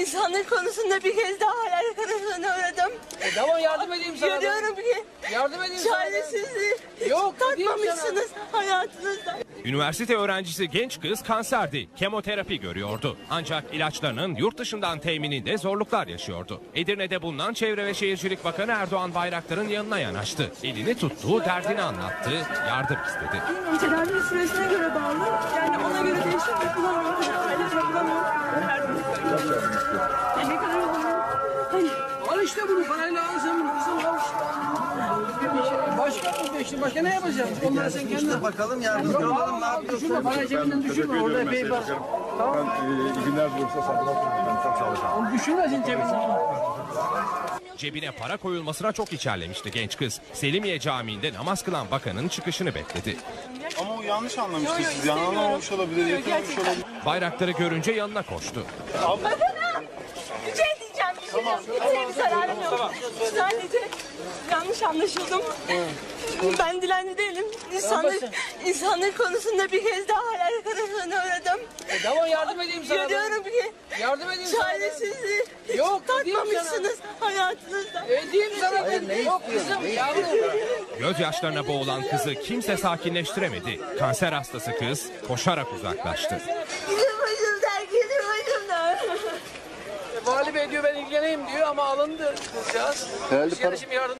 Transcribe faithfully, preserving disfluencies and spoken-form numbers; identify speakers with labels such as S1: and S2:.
S1: İnsanlık konusunda bir kez daha hayal kırıklığına uğradım.
S2: E, tamam yardım edeyim sana.
S1: Görüyorum ki
S2: Yardım edeyim sana.
S1: çaresizliği hiç
S2: Yok, değil
S1: tatmamışsınız hayatınızda.
S3: Üniversite öğrencisi genç kız kanserdi. Kemoterapi görüyordu. Ancak ilaçlarının yurt dışından temininde zorluklar yaşıyordu. Edirne'de bulunan Çevre ve Şehircilik Bakanı Erdoğan Bayraktar'ın yanına yanaştı. Elini tuttu, derdini anlattı, yardım istedi.
S1: Tedavi süresine göre bağlı. Yani ona göre değişim yapılamıyor. Ayrıca yapılamıyor. Yani ne kadar oluyor? Hani
S2: Al işte bunu parayla al sen bunu kızım al. Başka mı işte başka ne yapacağız? Onları sen kendin
S4: Bakalım yardımcı olalım, ne yapıyorsun?
S2: düşürme parayı cebinden düşürme orada epey var. Tamam.
S5: Ben iyi günler diliyorum size. Ben çok çalışacağım.
S2: Onu düşürme sen cebinden.
S3: Cebine para koyulmasına çok içerlemişti genç kız. Selimiye Camii'nde namaz kılan bakanın çıkışını bekledi.
S5: Ama o yanlış anlamıştı siz. Yani anlamamış olabilir, yakalamış olabilir.
S3: Bayraktar'ı görünce yanına koştu.
S1: bakanım bir şey diyeceğim. Bir şey yok. Kimseye bir zararım yok. Sadece yanlış anlaşıldım. Ben dilenci değilim. İnsanlık, insanlık konusunda bir kez daha hayal kırıklığına uğradım.
S2: E, tamam yardım edeyim sana.
S1: Görüyorum ki
S2: Yardım edeyim sana.
S1: çaresizliği hiç
S2: Yok, değil
S1: tatmamışsınız hayatınızda.
S2: Edeyim sana ben. Yok kızım yavrum.
S3: Gözyaşlarına boğulan kızı kimse sakinleştiremedi. Kanser hastası kız koşarak uzaklaştı.
S1: Gidin başımdan, gidin başımdan.
S2: Vali Bey diyor ben ilgileneyim diyor ama alındı kızcağız.
S5: Değerli
S2: Biz
S5: para-
S2: yani şimdi yardım